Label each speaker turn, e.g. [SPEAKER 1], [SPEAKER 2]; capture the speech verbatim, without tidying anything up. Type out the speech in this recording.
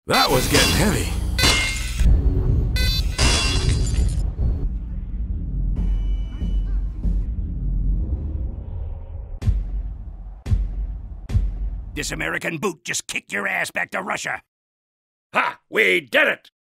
[SPEAKER 1] That was getting heavy.
[SPEAKER 2] This American boot just kicked your ass back to Russia.
[SPEAKER 3] Ha! We did it!